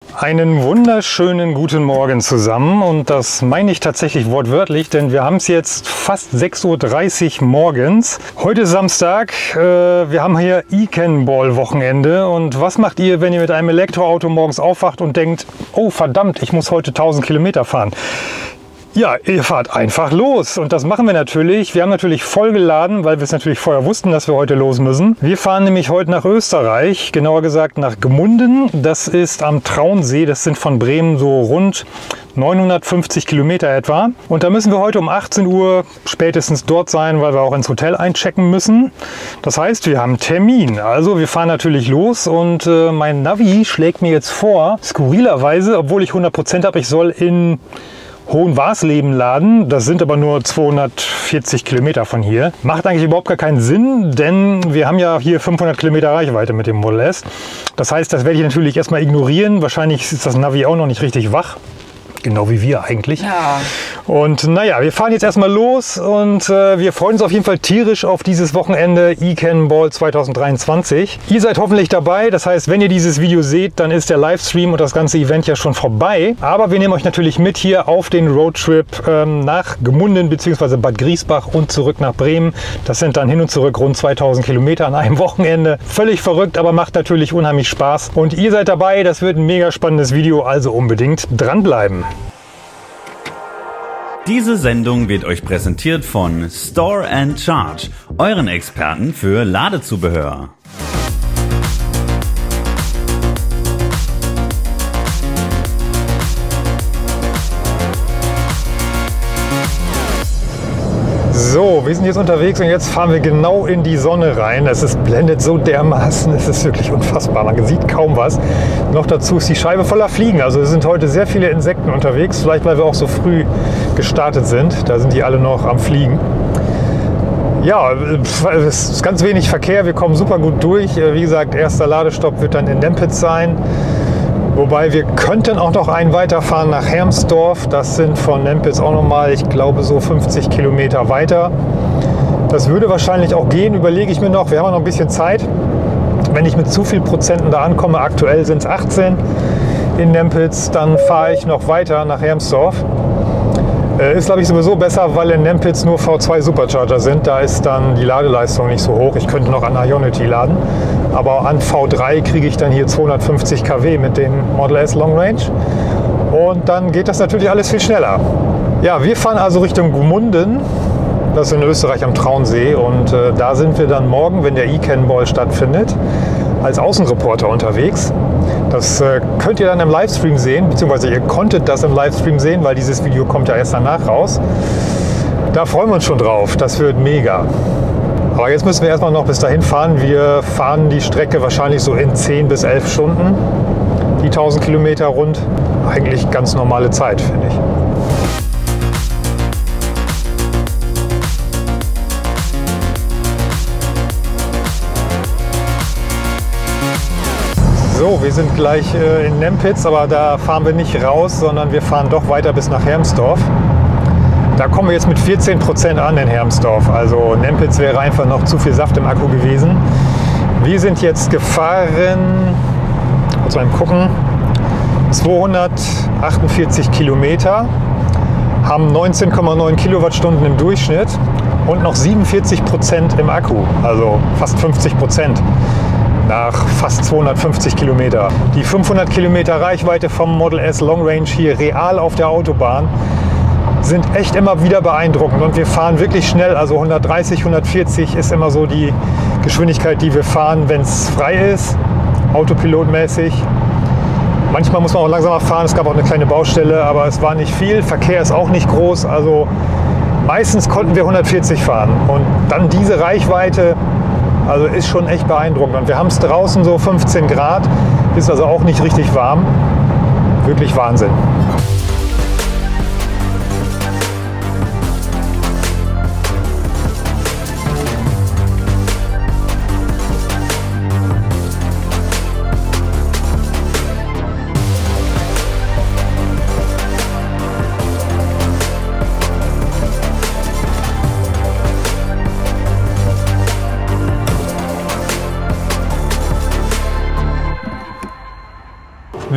Einen wunderschönen guten Morgen zusammen und das meine ich tatsächlich wortwörtlich, denn wir haben es jetzt fast 6:30 Uhr morgens. Heute ist Samstag, wir haben hier E-Cannonball-Wochenende und was macht ihr, wenn ihr mit einem Elektroauto morgens aufwacht und denkt, oh verdammt, ich muss heute 1000 Kilometer fahren? Ja, ihr fahrt einfach los und das machen wir natürlich. Wir haben natürlich voll geladen, weil wir es natürlich vorher wussten, dass wir heute los müssen. Wir fahren nämlich heute nach Österreich, genauer gesagt nach Gmunden. Das ist am Traunsee, das sind von Bremen so rund 950 Kilometer etwa. Und da müssen wir heute um 18 Uhr spätestens dort sein, weil wir auch ins Hotel einchecken müssen. Das heißt, wir haben einen Termin. Also wir fahren natürlich los und mein Navi schlägt mir jetzt vor, skurrilerweise, obwohl ich 100% habe, ich soll in Hohenwarsleben laden. Das sind aber nur 240 Kilometer von hier. Macht eigentlich überhaupt gar keinen Sinn, denn wir haben ja hier 500 Kilometer Reichweite mit dem Model S. Das heißt, das werde ich natürlich erstmal ignorieren. Wahrscheinlich ist das Navi auch noch nicht richtig wach. Genau wie wir eigentlich. Ja. Und naja, wir fahren jetzt erstmal los und wir freuen uns auf jeden Fall tierisch auf dieses Wochenende E-Cannonball 2023. Ihr seid hoffentlich dabei, das heißt, wenn ihr dieses Video seht, dann ist der Livestream und das ganze Event ja schon vorbei. Aber wir nehmen euch natürlich mit hier auf den Roadtrip nach Gmunden bzw. Bad Griesbach und zurück nach Bremen. Das sind dann hin und zurück rund 2000 Kilometer an einem Wochenende. Völlig verrückt, aber macht natürlich unheimlich Spaß. Und ihr seid dabei, das wird ein mega spannendes Video, also unbedingt dranbleiben. Diese Sendung wird euch präsentiert von Store & Charge, euren Experten für Ladezubehör. So, wir sind jetzt unterwegs und jetzt fahren wir genau in die Sonne rein. Es blendet so dermaßen, es ist wirklich unfassbar. Man sieht kaum was. Noch dazu ist die Scheibe voller Fliegen. Also es sind heute sehr viele Insekten unterwegs. Vielleicht, weil wir auch so früh gestartet sind. Da sind die alle noch am Fliegen. Ja, es ist ganz wenig Verkehr. Wir kommen super gut durch. Wie gesagt, erster Ladestopp wird dann in Nempitz sein. Wobei wir könnten auch noch einen weiterfahren nach Hermsdorf. Das sind von Nempitz auch nochmal, ich glaube, so 50 Kilometer weiter. Das würde wahrscheinlich auch gehen, überlege ich mir noch. Wir haben noch ein bisschen Zeit. Wenn ich mit zu viel Prozenten da ankomme, aktuell sind es 18 in Nempitz, dann fahre ich noch weiter nach Hermsdorf. Ist, glaube ich, sowieso besser, weil in Nempitz nur V2 Supercharger sind. Da ist dann die Ladeleistung nicht so hoch. Ich könnte noch an Ionity laden. Aber an V3 kriege ich dann hier 250 kW mit dem Model S Long Range. Und dann geht das natürlich alles viel schneller. Ja, wir fahren also Richtung Gmunden. Das ist in Österreich am Traunsee. Und da sind wir dann morgen, wenn der E-Cannonball stattfindet, als Außenreporter unterwegs. Das könnt ihr dann im Livestream sehen, beziehungsweise ihr konntet das im Livestream sehen, weil dieses Video kommt ja erst danach raus. Da freuen wir uns schon drauf, das wird mega. Aber jetzt müssen wir erstmal noch bis dahin fahren. Wir fahren die Strecke wahrscheinlich so in 10 bis 11 Stunden, die 1000 Kilometer rund. Eigentlich ganz normale Zeit, finde ich. So, wir sind gleich in Nempitz, aber da fahren wir nicht raus, sondern wir fahren doch weiter bis nach Hermsdorf. Da kommen wir jetzt mit 14% an in Hermsdorf. Also Nempitz wäre einfach noch zu viel Saft im Akku gewesen. Wir sind jetzt gefahren, kurz mal gucken, 248 Kilometer, haben 19,9 Kilowattstunden im Durchschnitt und noch 47% im Akku, also fast 50%. Nach fast 250 Kilometer. Die 500 Kilometer Reichweite vom Model S Long Range hier real auf der Autobahn sind echt immer wieder beeindruckend und wir fahren wirklich schnell, also 130, 140 ist immer so die Geschwindigkeit, die wir fahren, wenn es frei ist, autopilotmäßig. Manchmal muss man auch langsamer fahren, es gab auch eine kleine Baustelle, aber es war nicht viel, Verkehr ist auch nicht groß, also meistens konnten wir 140 fahren und dann diese Reichweite. Also ist schon echt beeindruckend. Und wir haben es draußen so 15 Grad, ist also auch nicht richtig warm. Wirklich Wahnsinn.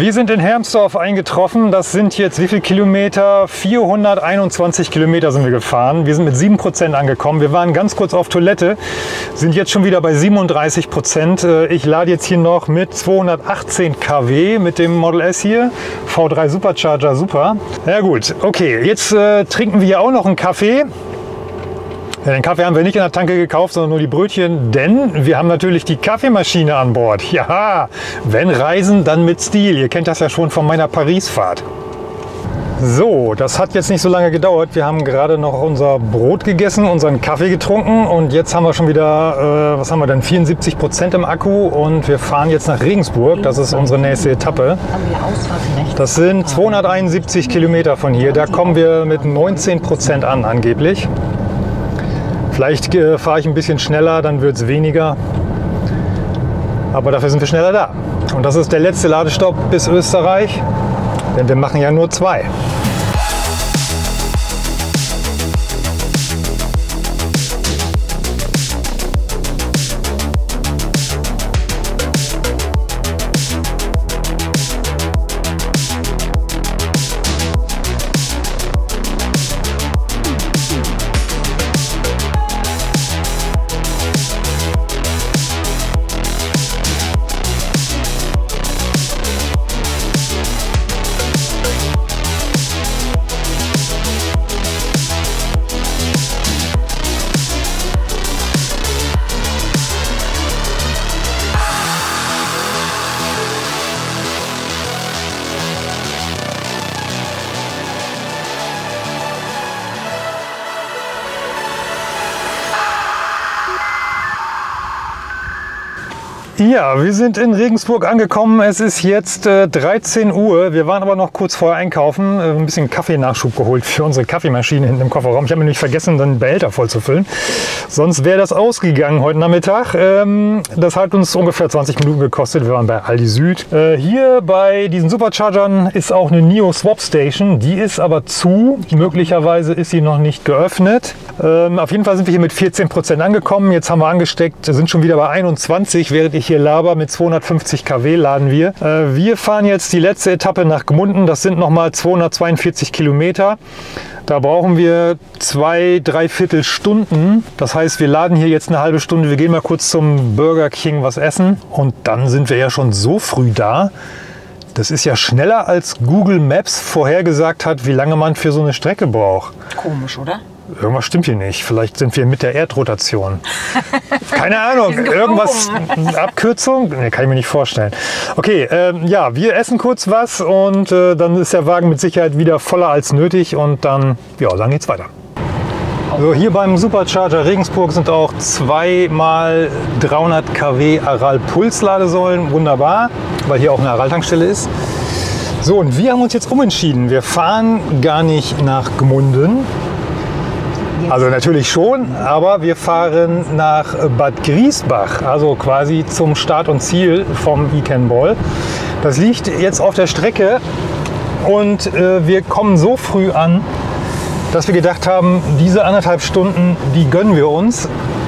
Wir sind in Hermsdorf eingetroffen. Das sind jetzt wie viele Kilometer? 421 Kilometer sind wir gefahren. Wir sind mit 7% angekommen. Wir waren ganz kurz auf Toilette, sind jetzt schon wieder bei 37%. Ich lade jetzt hier noch mit 218 kW mit dem Model S hier. V3 Supercharger, super. Ja gut, okay, jetzt trinken wir hier auch noch einen Kaffee. Ja, den Kaffee haben wir nicht in der Tanke gekauft, sondern nur die Brötchen, denn wir haben natürlich die Kaffeemaschine an Bord. Ja, wenn reisen, dann mit Stil. Ihr kennt das ja schon von meiner Paris-Fahrt. So, das hat jetzt nicht so lange gedauert. Wir haben gerade noch unser Brot gegessen, unseren Kaffee getrunken und jetzt haben wir schon wieder, was haben wir denn, 74% im Akku und wir fahren jetzt nach Regensburg. Das ist unsere nächste Etappe. Das sind 271 Kilometer von hier. Da kommen wir mit 19% an angeblich. Vielleicht fahre ich ein bisschen schneller, dann wird es weniger. Aber dafür sind wir schneller da. Und das ist der letzte Ladestopp bis Österreich, denn wir machen ja nur 2. Ja, wir sind in Regensburg angekommen. Es ist jetzt 13 Uhr. Wir waren aber noch kurz vorher einkaufen. Ein bisschen Kaffeenachschub geholt für unsere Kaffeemaschine hinten im Kofferraum. Ich habe mir nicht vergessen, den Behälter voll zu füllen. Sonst wäre das ausgegangen heute Nachmittag. Das hat uns ungefähr 20 Minuten gekostet. Wir waren bei Aldi Süd. Hier bei diesen Superchargern ist auch eine NIO Swap Station. Die ist aber zu. Möglicherweise ist sie noch nicht geöffnet. Auf jeden Fall sind wir hier mit 14% angekommen. Jetzt haben wir angesteckt, sind schon wieder bei 21, während ich hier laber. Mit 250 kW laden wir. Wir fahren jetzt die letzte Etappe nach Gmunden. Das sind nochmal 242 Kilometer. Da brauchen wir 2-3/4 Stunden. Das heißt, wir laden hier jetzt eine halbe Stunde. Wir gehen mal kurz zum Burger King was essen. Und dann sind wir ja schon so früh da. Das ist ja schneller, als Google Maps vorhergesagt hat, wie lange man für so eine Strecke braucht. Komisch, oder? Irgendwas stimmt hier nicht. Vielleicht sind wir mit der Erdrotation. Keine Ahnung. Irgendwas. Abkürzung? Nee, kann ich mir nicht vorstellen. Okay, ja, wir essen kurz was und dann ist der Wagen mit Sicherheit wieder voller als nötig und dann, ja, dann geht's weiter. Also hier beim Supercharger Regensburg sind auch 2 mal 300 kW Aral Pulsladesäulen. Wunderbar, weil hier auch eine Aral-Tankstelle ist. So, und wir haben uns jetzt umentschieden. Wir fahren gar nicht nach Gmunden. Also natürlich schon, aber wir fahren nach Bad Griesbach, also quasi zum Start und Ziel vom eCannBall. Das liegt jetzt auf der Strecke und wir kommen so früh an, dass wir gedacht haben, diese 1,5 Stunden, die gönnen wir uns.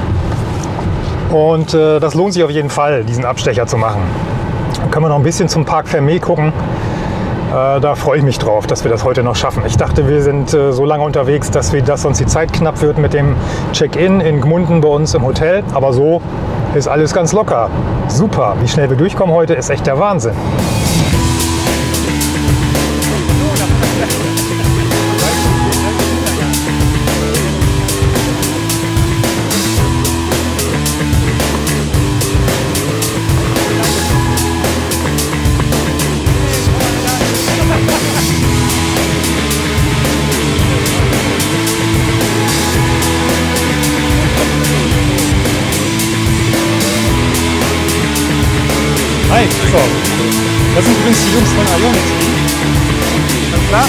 Und das lohnt sich auf jeden Fall, diesen Abstecher zu machen. Dann können wir noch ein bisschen zum Parc Fermé gucken. Da freue ich mich drauf, dass wir das heute noch schaffen. Ich dachte, wir sind so lange unterwegs, dass sonst die Zeit knapp wird mit dem Check-in in Gmunden bei uns im Hotel. Aber so ist alles ganz locker. Super, wie schnell wir durchkommen heute, ist echt der Wahnsinn. Hi, so. Das sind übrigens die Jungs von Ionity. Alles klar?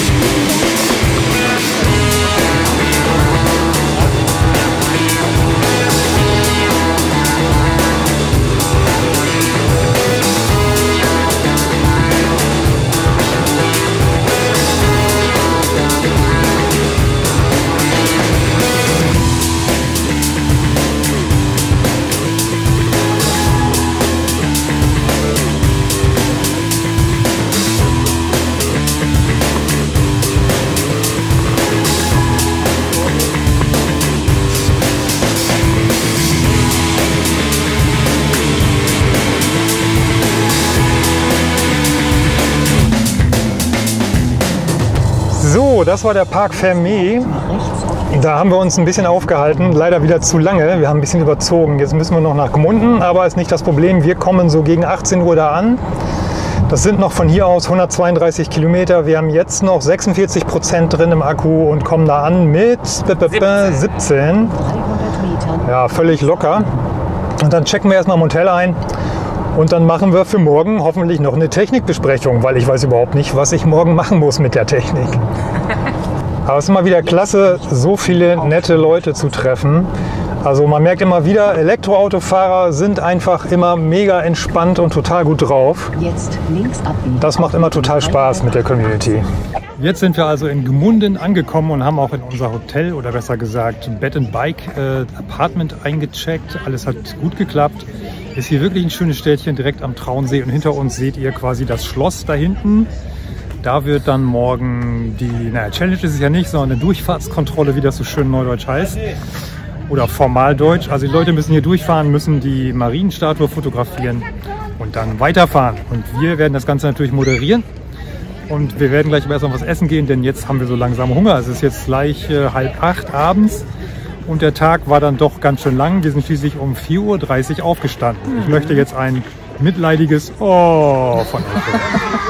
So, das war der Parc Fermé. Da haben wir uns ein bisschen aufgehalten, leider wieder zu lange. Wir haben ein bisschen überzogen. Jetzt müssen wir noch nach Gmunden, aber ist nicht das Problem. Wir kommen so gegen 18 Uhr da an. Das sind noch von hier aus 132 Kilometer. Wir haben jetzt noch 46% drin im Akku und kommen da an mit 17. Ja, völlig locker. Und dann checken wir erstmal im Hotel ein. Und dann machen wir für morgen hoffentlich noch eine Technikbesprechung, weil ich weiß überhaupt nicht, was ich morgen machen muss mit der Technik. Aber es ist immer wieder klasse, so viele nette Leute zu treffen. Also man merkt immer wieder, Elektroautofahrer sind einfach immer mega entspannt und total gut drauf. Jetzt links abbiegen. Das macht immer total Spaß mit der Community. Jetzt sind wir also in Gmunden angekommen und haben auch in unser Hotel oder besser gesagt Bed and Bike Apartment eingecheckt. Alles hat gut geklappt. Ist hier wirklich ein schönes Städtchen direkt am Traunsee und hinter uns seht ihr quasi das Schloss da hinten. Da wird dann morgen die, Challenge ist es ja nicht, sondern eine Durchfahrtskontrolle, wie das so schön neudeutsch heißt. Oder Formaldeutsch. Also die Leute müssen hier durchfahren, müssen die Marienstatue fotografieren und dann weiterfahren. Und wir werden das Ganze natürlich moderieren. Und wir werden gleich aber erst noch was essen gehen, denn jetzt haben wir so langsam Hunger. Es ist jetzt gleich 7:30 abends und der Tag war dann doch ganz schön lang. Wir sind schließlich um 4:30 Uhr aufgestanden. Ich möchte jetzt ein mitleidiges Oh von euch hören.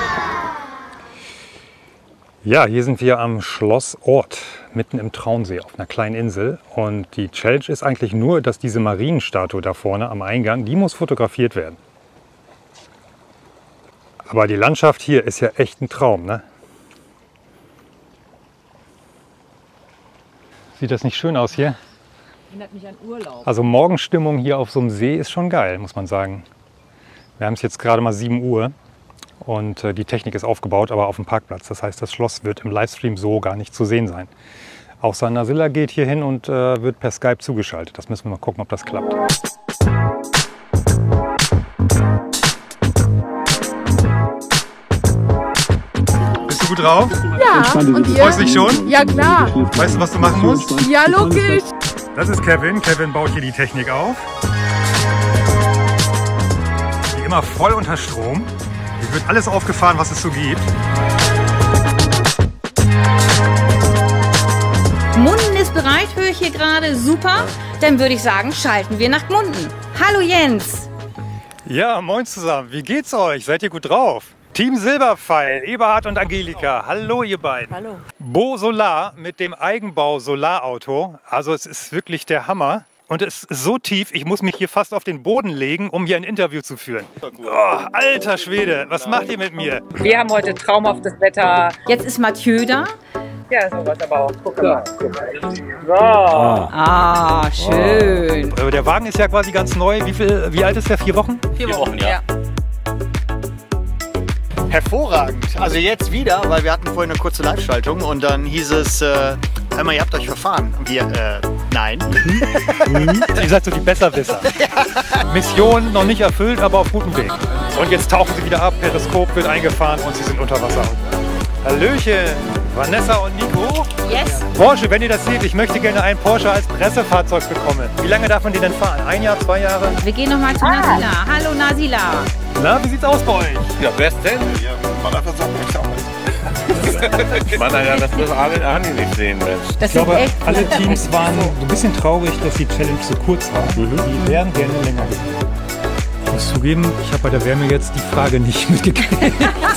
Ja, hier sind wir am Schloss Ort, mitten im Traunsee auf einer kleinen Insel. Und die Challenge ist eigentlich nur, dass diese Marienstatue da vorne am Eingang, die muss fotografiert werden. Aber die Landschaft hier ist ja echt ein Traum, ne? Sieht das nicht schön aus hier? Erinnert mich an Urlaub. Also Morgenstimmung hier auf so einem See ist schon geil, muss man sagen. Wir haben es jetzt gerade mal 7 Uhr. Und die Technik ist aufgebaut, aber auf dem Parkplatz. Das heißt, das Schloss wird im Livestream so gar nicht zu sehen sein. Auch Sanasilla geht hier hin und wird per Skype zugeschaltet. Das müssen wir mal gucken, ob das klappt. Bist du gut drauf? Ja, und ihr? Freust du dich schon? Ja, klar. Weißt du, was du machen musst? Ja, logisch. Das ist Kevin. Kevin baut hier die Technik auf. Wie immer voll unter Strom. Hier wird alles aufgefahren, was es so gibt. Gmunden ist bereit, höre ich hier gerade. Super. Dann würde ich sagen, schalten wir nach Gmunden. Hallo Jens. Ja, moin zusammen. Wie geht's euch? Seid ihr gut drauf? Team Silberpfeil, Eberhard und Angelika. Hallo ihr beiden. Hallo. Bo Solar mit dem Eigenbau Solarauto. Also es ist wirklich der Hammer. Und es ist so tief, ich muss mich hier fast auf den Boden legen, um hier ein Interview zu führen. Oh, alter Schwede, was macht ihr mit mir? Wir haben heute traumhaftes Wetter. Jetzt ist Mathieu da. Ja, sowas aber auch. Guck mal. Ah, schön. Der Wagen ist ja quasi ganz neu. Wie alt ist der? 4 Wochen? 4 Wochen, ja. Hervorragend. Also jetzt wieder, weil wir hatten vorhin eine kurze Live-Schaltung und dann hieß es, hör mal, ihr habt euch verfahren. Und wir, nein. Ihr seid so die Besserwisser. Mission noch nicht erfüllt, aber auf gutem Weg. Und jetzt tauchen sie wieder ab, Periskop wird eingefahren und sie sind unter Wasser. Hallöchen, Vanessa und Nico. Yes. Porsche, wenn ihr das seht, ich möchte gerne einen Porsche als Pressefahrzeug bekommen. Wie lange darf man den denn fahren? 1 Jahr, 2 Jahre? Wir gehen nochmal zu Nasila. Hallo Nasila. Na, wie sieht's aus bei euch? Ja, bestens. Ja, man einfach sagen, ich auch. Man, ja, das muss Arne nicht sehen, Mensch. Das Ich glaube, ist echt alle Teams waren ein bisschen traurig, dass die Challenge so kurz war. Die wären gerne länger gewesen. Ich muss zugeben, ich habe bei der Wärme jetzt die Frage nicht mitgekriegt.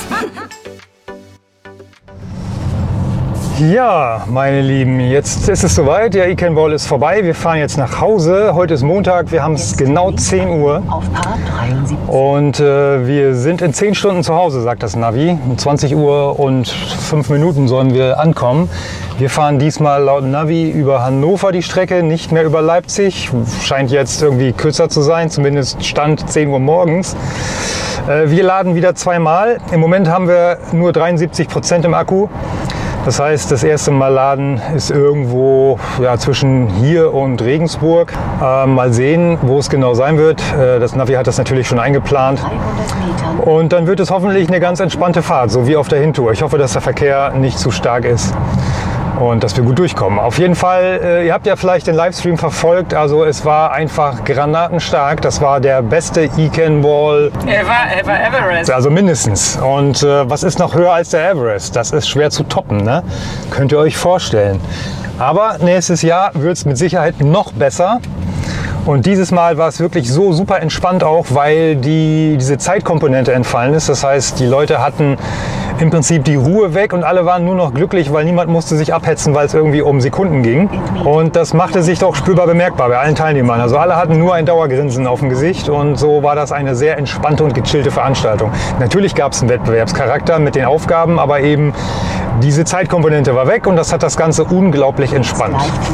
Ja, meine Lieben, jetzt ist es soweit. Der E-Can-Ball ist vorbei. Wir fahren jetzt nach Hause. Heute ist Montag. Wir haben es genau 10 Uhr. Und wir sind in 10 Stunden zu Hause, sagt das Navi. Um 20 Uhr und 5 Minuten sollen wir ankommen. Wir fahren diesmal laut Navi über Hannover die Strecke, nicht mehr über Leipzig. Scheint jetzt irgendwie kürzer zu sein, zumindest Stand 10 Uhr morgens. Wir laden wieder 2-mal. Im Moment haben wir nur 73% im Akku. Das heißt, das erste Mal laden ist irgendwo zwischen hier und Regensburg. Mal sehen, wo es genau sein wird. Das Navi hat das natürlich schon eingeplant. Und dann wird es hoffentlich eine ganz entspannte Fahrt, so wie auf der Hintour. Ich hoffe, dass der Verkehr nicht zu stark ist. und dass wir gut durchkommen. Auf jeden Fall, ihr habt ja vielleicht den Livestream verfolgt, also es war einfach granatenstark. Das war der beste Eken Wall Ever Everest. also mindestens. Und was ist noch höher als der Everest? Das ist schwer zu toppen, ne? Könnt ihr euch vorstellen. Aber nächstes Jahr wird es mit Sicherheit noch besser. Und dieses Mal war es wirklich so super entspannt auch, weil diese Zeitkomponente entfallen ist. Das heißt, die Leute hatten im Prinzip die Ruhe weg und alle waren nur noch glücklich, weil niemand musste sich abhetzen, weil es irgendwie um Sekunden ging. Und das machte sich doch spürbar bemerkbar bei allen Teilnehmern. Also alle hatten nur ein Dauergrinsen auf dem Gesicht und so war das eine sehr entspannte und gechillte Veranstaltung. Natürlich gab es einen Wettbewerbscharakter mit den Aufgaben, aber eben diese Zeitkomponente war weg und das hat das Ganze unglaublich entspannt.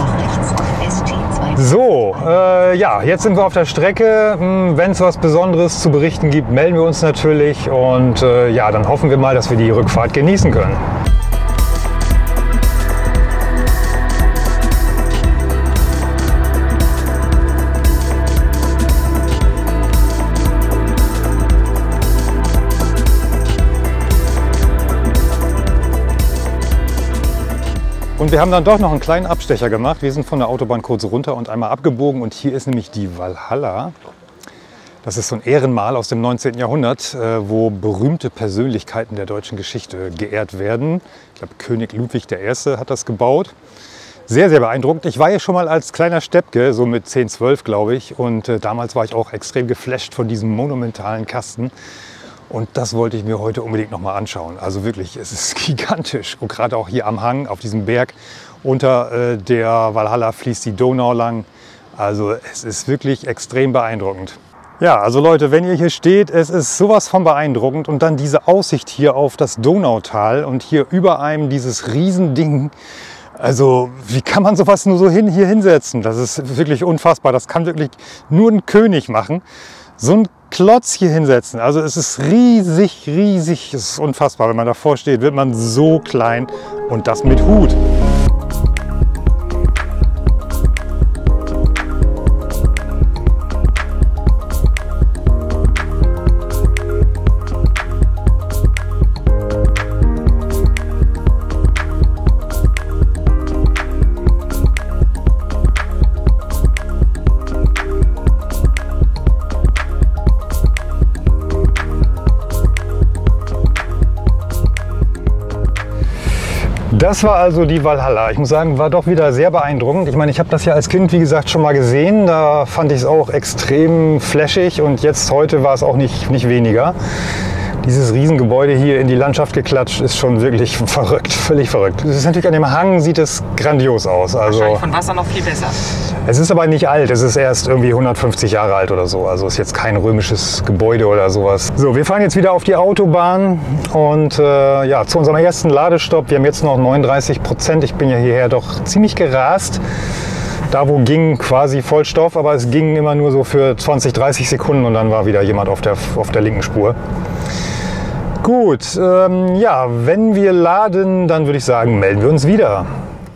So, ja, jetzt sind wir auf der Strecke. Wenn es was Besonderes zu berichten gibt, melden wir uns natürlich und ja, dann hoffen wir mal, dass wir die Rückfahrt genießen können. Und wir haben dann doch noch einen kleinen Abstecher gemacht. Wir sind von der Autobahn kurz runter und einmal abgebogen. Und hier ist nämlich die Walhalla. Das ist so ein Ehrenmal aus dem 19. Jahrhundert, wo berühmte Persönlichkeiten der deutschen Geschichte geehrt werden. Ich glaube, König Ludwig I. hat das gebaut. Sehr, sehr beeindruckend. Ich war hier schon mal als kleiner Steppke, so mit 10, 12 glaube ich. Und damals war ich auch extrem geflasht von diesem monumentalen Kasten. Und das wollte ich mir heute unbedingt noch mal anschauen. Also wirklich, es ist gigantisch. Und gerade auch hier am Hang, auf diesem Berg unter der Walhalla fließt die Donau lang. Also es ist wirklich extrem beeindruckend. Ja, also Leute, wenn ihr hier steht, es ist sowas von beeindruckend. Und dann diese Aussicht hier auf das Donautal und hier über einem dieses Riesending. Also wie kann man sowas nur so hier hinsetzen? Das ist wirklich unfassbar. Das kann wirklich nur ein König machen. So ein Klotz hier hinsetzen. Also es ist riesig, riesig. Es ist unfassbar. Wenn man davor steht, wird man so klein und das mit Hut. Das war also die Walhalla. Ich muss sagen, war doch wieder sehr beeindruckend. Ich meine, ich habe das ja als Kind, wie gesagt, schon mal gesehen. Da fand ich es auch extrem flashig und jetzt heute war es auch nicht weniger. Dieses Riesengebäude hier in die Landschaft geklatscht ist schon wirklich verrückt, völlig verrückt. Es ist natürlich an dem Hang, sieht es grandios aus. Also, wahrscheinlich von Wasser noch viel besser. Es ist aber nicht alt, es ist erst irgendwie 150 Jahre alt oder so. Also ist jetzt kein römisches Gebäude oder sowas. So, wir fahren jetzt wieder auf die Autobahn und ja, zu unserem ersten Ladestopp. Wir haben jetzt noch 39%. Ich bin ja hierher doch ziemlich gerast. Da wo ging quasi Vollstoff, aber es ging immer nur so für 20, 30 Sekunden und dann war wieder jemand auf der linken Spur. Gut, ja, wenn wir laden, dann würde ich sagen, melden wir uns wieder.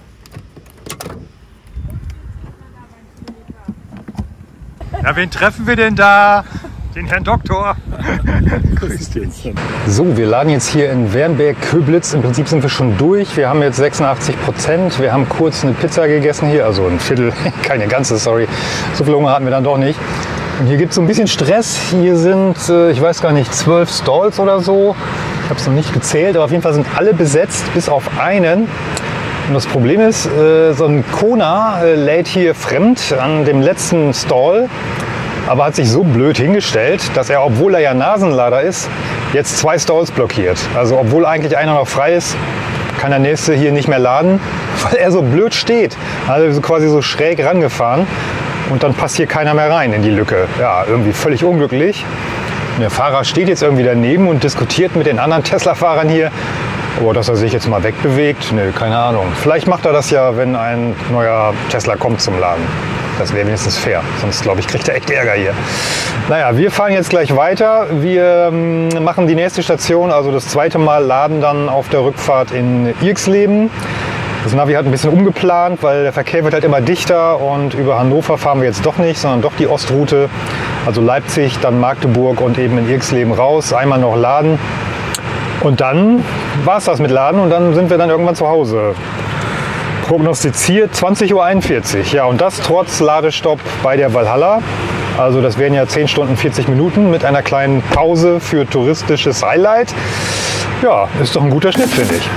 Ja, wen treffen wir denn da? Den Herrn Doktor. Grüß dich. So, wir laden jetzt hier in Wernberg-Köblitz. Im Prinzip sind wir schon durch. Wir haben jetzt 86%. Wir haben kurz eine Pizza gegessen hier, also ein Viertel, keine ganze, sorry. So viel Hunger hatten wir dann doch nicht. Und hier gibt es so ein bisschen Stress. Hier sind, ich weiß gar nicht, 12 Stalls oder so. Ich habe es noch nicht gezählt, aber auf jeden Fall sind alle besetzt, bis auf einen. Und das Problem ist, so ein Kona lädt hier fremd an dem letzten Stall, aber hat sich so blöd hingestellt, dass er, obwohl er ja Nasenlader ist, jetzt 2 Stalls blockiert. Also obwohl eigentlich einer noch frei ist, kann der nächste hier nicht mehr laden, weil er so blöd steht. Also quasi so schräg rangefahren. Und dann passt hier keiner mehr rein in die Lücke. Ja, irgendwie völlig unglücklich. Und der Fahrer steht jetzt irgendwie daneben und diskutiert mit den anderen Tesla-Fahrern hier. Aber dass er sich jetzt mal wegbewegt, nö, keine Ahnung. Vielleicht macht er das ja, wenn ein neuer Tesla kommt zum Laden. Das wäre wenigstens fair. Sonst, glaube ich, kriegt er echt Ärger hier. Naja, wir fahren jetzt gleich weiter. Wir machen die nächste Station, also das zweite Mal laden dann auf der Rückfahrt in Irxleben. Das Navi hat ein bisschen umgeplant, weil der Verkehr wird halt immer dichter und über Hannover fahren wir jetzt doch nicht, sondern doch die Ostroute. Also Leipzig, dann Magdeburg und eben in Irxleben raus. Einmal noch laden und dann war es das mit Laden und dann sind wir dann irgendwann zu Hause. prognostiziert 20:41 Uhr. Ja, und das trotz Ladestopp bei der Valhalla. Also das wären ja 10 Stunden 40 Minuten mit einer kleinen Pause für touristisches Highlight. Ja, ist doch ein guter Schnitt, finde ich.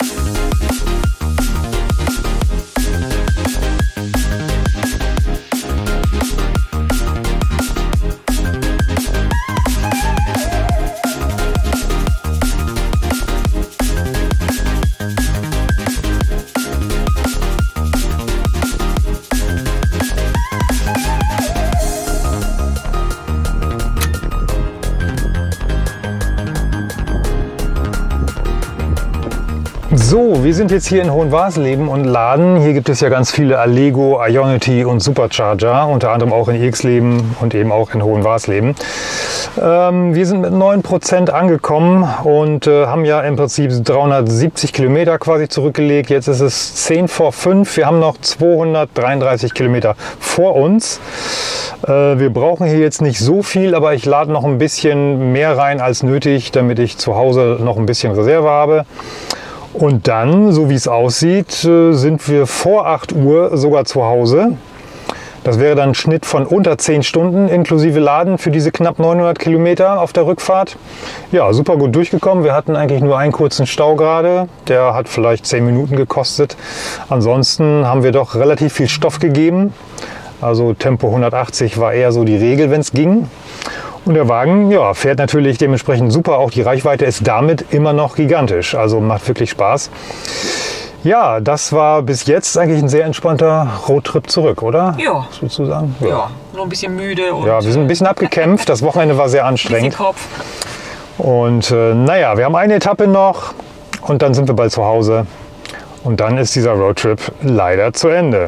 So, wir sind jetzt hier in Hohenwarsleben und laden. Hier gibt es ja ganz viele Allego, Ionity und Supercharger, unter anderem auch in Irxleben und eben auch in Hohenwarsleben. Wir sind mit 9% angekommen und haben ja im Prinzip 370 Kilometer quasi zurückgelegt. Jetzt ist es 10 vor 5. Wir haben noch 233 Kilometer vor uns. Wir brauchen hier jetzt nicht so viel, aber ich lade noch ein bisschen mehr rein als nötig, damit ich zu Hause noch ein bisschen Reserve habe. Und dann, so wie es aussieht, sind wir vor 8 Uhr sogar zu Hause. Das wäre dann ein Schnitt von unter 10 Stunden inklusive Laden für diese knapp 900 Kilometer auf der Rückfahrt. Ja, super gut durchgekommen. Wir hatten eigentlich nur einen kurzen Stau gerade. Der hat vielleicht 10 Minuten gekostet. Ansonsten haben wir doch relativ viel Stoff gegeben. Also Tempo 180 war eher so die Regel, wenn es ging. Und der Wagen, ja, fährt natürlich dementsprechend super. Auch die Reichweite ist damit immer noch gigantisch. Also macht wirklich Spaß. Ja, das war bis jetzt eigentlich ein sehr entspannter Roadtrip zurück, oder? Ja. Sozusagen. Ja, nur ein bisschen müde. Und ja, wir sind ein bisschen abgekämpft. Das Wochenende war sehr anstrengend. Kopf. Und naja, wir haben eine Etappe noch und dann sind wir bald zu Hause. Und dann ist dieser Roadtrip leider zu Ende.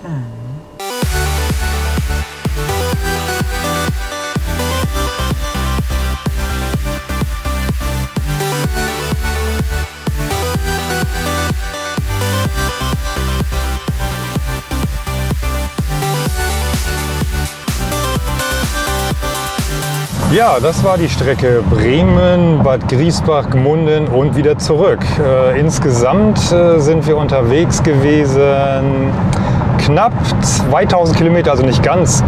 Ja, das war die Strecke Bremen, Bad Griesbach, Gmunden und wieder zurück. Insgesamt sind wir unterwegs gewesen knapp 2000 Kilometer, also nicht ganz,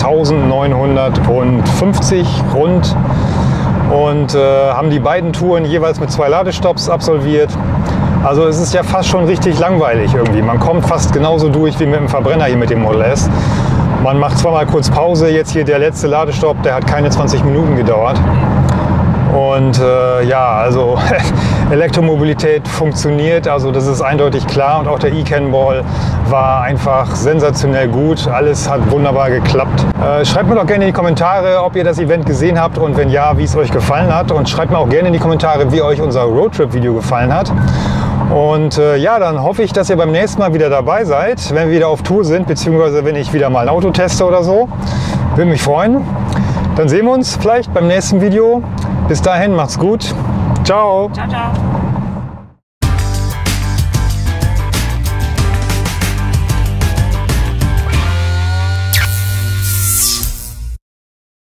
1950 rund. Und haben die beiden Touren jeweils mit 2 Ladestopps absolviert. Also es ist ja fast schon richtig langweilig irgendwie. Man kommt fast genauso durch wie mit dem Verbrenner hier mit dem Model S. Man macht zweimal kurz Pause, jetzt hier der letzte Ladestopp, der hat keine 20 Minuten gedauert. Und ja, also Elektromobilität funktioniert, also das ist eindeutig klar. Und auch der eCannBall war einfach sensationell gut. Alles hat wunderbar geklappt. Schreibt mir doch gerne in die Kommentare, ob ihr das Event gesehen habt und wenn ja, wie es euch gefallen hat. Und schreibt mir auch gerne in die Kommentare, wie euch unser Roadtrip-Video gefallen hat. Und ja, dann hoffe ich, dass ihr beim nächsten Mal wieder dabei seid, wenn wir wieder auf Tour sind, beziehungsweise wenn ich wieder mal ein Auto teste oder so. Würde mich freuen. Dann sehen wir uns vielleicht beim nächsten Video. Bis dahin, macht's gut. Ciao. Ciao, ciao.